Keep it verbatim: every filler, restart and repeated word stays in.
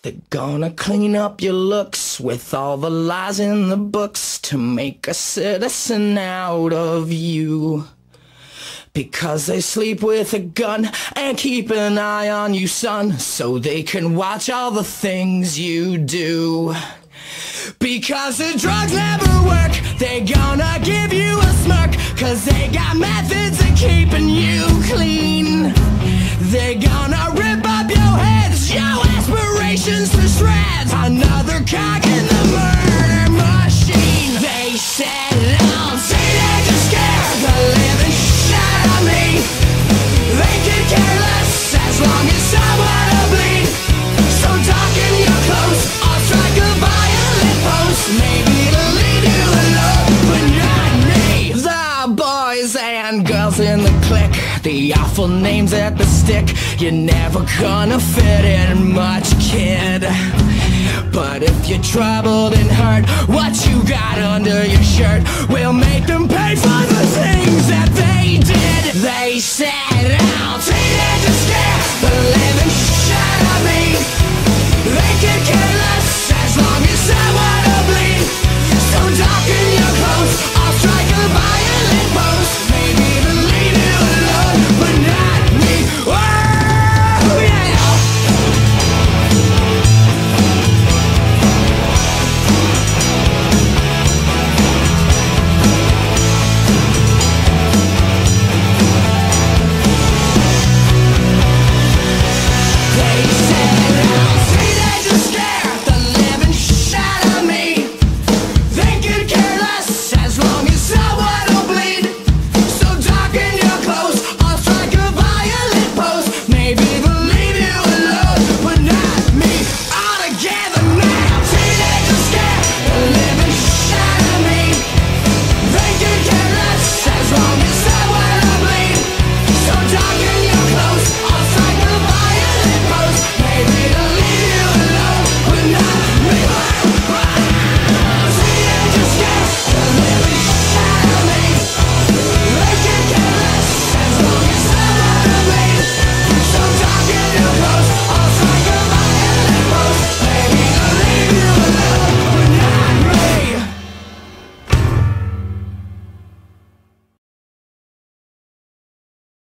They're gonna clean up your looks with all the lies in the books to make a citizen out of you. Because they sleep with a gun and keep an eye on you, son, so they can watch all the things you do. Because the drugs never work, they gonna give you a smirk, cause they got methods of keeping you clean. They're gonna rip up your heads, your aspirations to shreds, another cog in the murder machine. They said I'm teenagers scared the living shit out of me. They could care less as long as someone will bleed. So darken your clothes, I'll strike a violent pose. Maybe it'll leave you alone, but not me. The boys and girls in the clique, the awful names at the stick. You're never gonna fit in much, kid. But if you're troubled and hurt, what you got under your shirt will make them pay for the things that they did. They said out